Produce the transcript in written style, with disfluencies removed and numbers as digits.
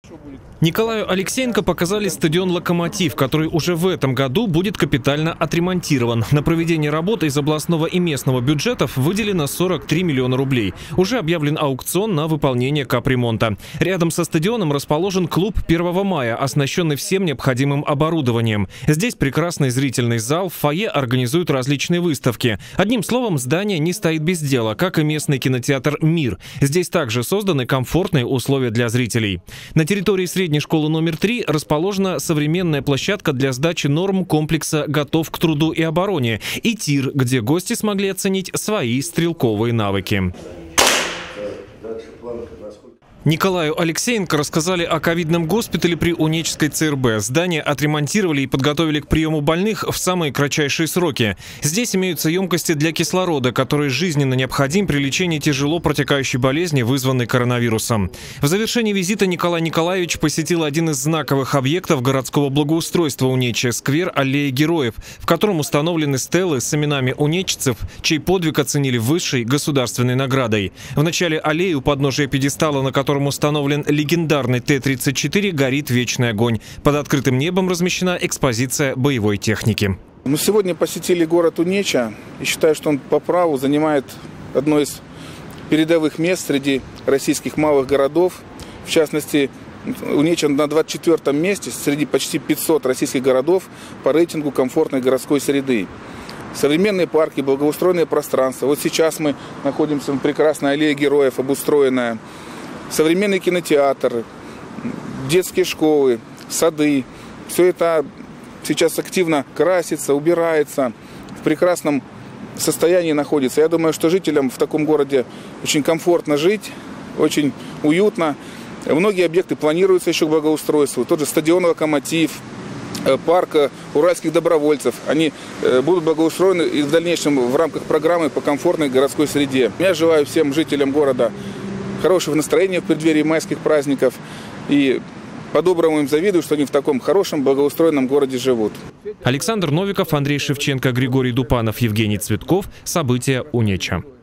Николаю Алексеенко показали стадион «Локомотив», который уже в этом году будет капитально отремонтирован. На проведение работы из областного и местного бюджетов выделено 43 миллиона рублей. Уже объявлен аукцион на выполнение капремонта. Рядом со стадионом расположен клуб 1 мая, оснащенный всем необходимым оборудованием. Здесь прекрасный зрительный зал, в фойе организуют различные выставки. Одним словом, здание не стоит без дела, как и местный кинотеатр «Мир». Здесь также созданы комфортные условия для зрителей. На территории средней школы номер 3 расположена современная площадка для сдачи норм комплекса «Готов к труду и обороне» и тир, где гости смогли оценить свои стрелковые навыки. Николаю Алексеенко рассказали о ковидном госпитале при Унечской ЦРБ. Здание отремонтировали и подготовили к приему больных в самые кратчайшие сроки. Здесь имеются емкости для кислорода, который жизненно необходим при лечении тяжело протекающей болезни, вызванной коронавирусом. В завершении визита Николай Николаевич посетил один из знаковых объектов городского благоустройства Унечи – сквер Аллеи Героев, в котором установлены стелы с именами унечцев, чей подвиг оценили высшей государственной наградой. В начале аллеи у подножия пьедестала, на котором установлен легендарный Т-34, горит вечный огонь. Под открытым небом размещена экспозиция боевой техники. Мы сегодня посетили город Унеча и считаю, что он по праву занимает одно из передовых мест среди российских малых городов. В частности, Унеча на 24-м месте среди почти 500 российских городов по рейтингу комфортной городской среды. Современные парки, благоустроенные пространства. Вот сейчас мы находимся в прекрасной аллее героев, обустроенная. Современный кинотеатр, детские школы, сады. Все это сейчас активно красится, убирается, в прекрасном состоянии находится. Я думаю, что жителям в таком городе очень комфортно жить, очень уютно. Многие объекты планируются еще к благоустройству. Тот же стадион «Локомотив», парк уральских добровольцев. Они будут благоустроены и в дальнейшем в рамках программы по комфортной городской среде. Я желаю всем жителям города хорошего настроения в преддверии майских праздников. И по-доброму им завидую, что они в таком хорошем, благоустроенном городе живут. Александр Новиков, Андрей Шевченко, Григорий Дупанов, Евгений Цветков. События Унеча.